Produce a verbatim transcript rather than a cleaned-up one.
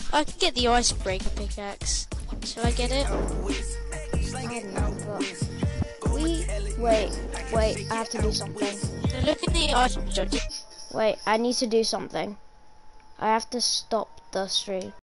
I can get the icebreaker pickaxe. Shall I get it? I don't know, but we wait, wait. I have to do something. So look at the icebreaker. Wait, I need to do something. I have to stop the stream.